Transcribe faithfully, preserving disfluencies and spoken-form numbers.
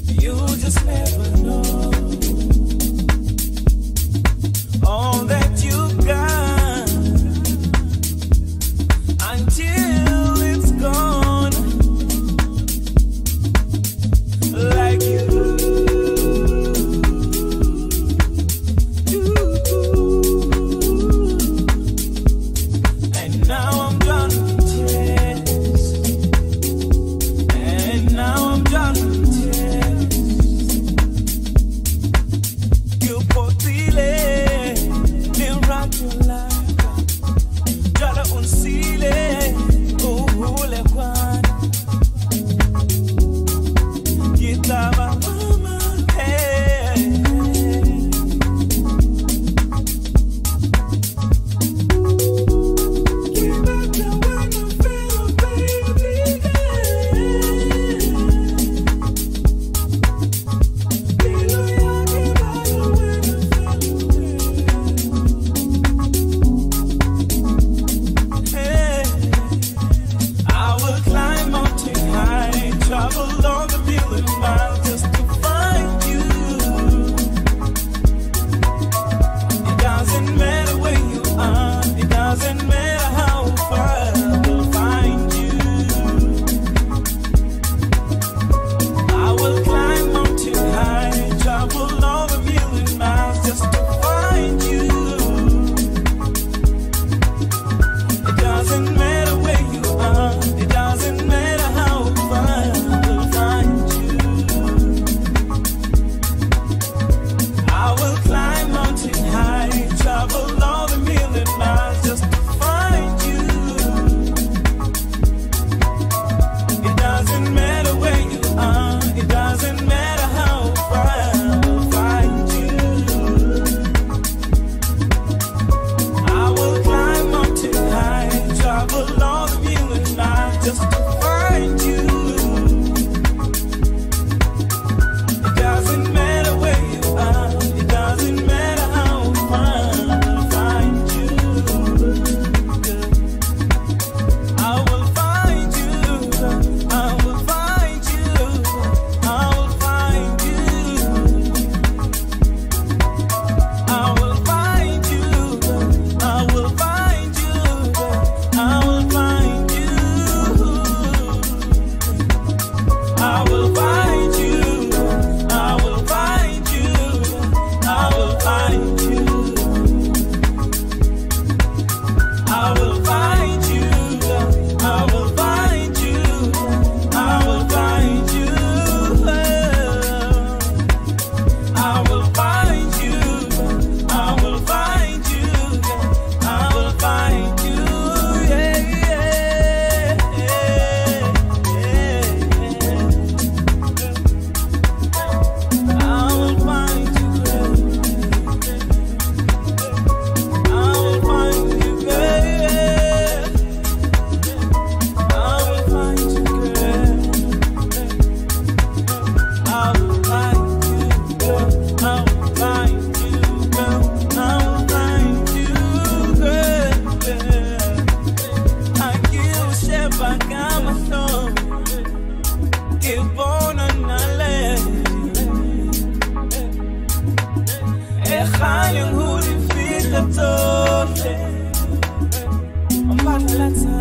You just never know all that you got until it's gone. Like you do. And now I'm done with tears. And now I'm done with tears. You potile, miraculosa, jala unsile, uhule kwana. Gitaba mama, hey. Give up the one I feel, baby, hey. Bilo ya give up the one I feel, hey. I will climb mountain high, travel long a million miles just to find you. It doesn't matter where you are, it doesn't matter how far, I will find you. I will climb mountain high, travel long a million miles just to find you. It doesn't matter where you are, it doesn't matter how far, I will find you. I will climb mountain high, travel all a million miles just to find you. It doesn't matter where you are, it doesn't matter how far, I will find you. I will climb mountain high, travel all a million miles just to find you. It doesn't matter where you are, it doesn't matter how far, I will find you. I will find you, I will find you, I will find you. I will find you, I will find you, I will find you. I will find you, I will find you, I will find you. I will find you, I will find you, I will find you. I will find you, I will find you, I will find you. Yeah, yeah, yeah, yeah. I will find you, I will find you, girl. I will find you, girl. I will find you, girl. I will find you, girl. I will find you, girl. I give Sheba Gamathon, give on an alley. Echayim who defeat the total. I'm back to that time.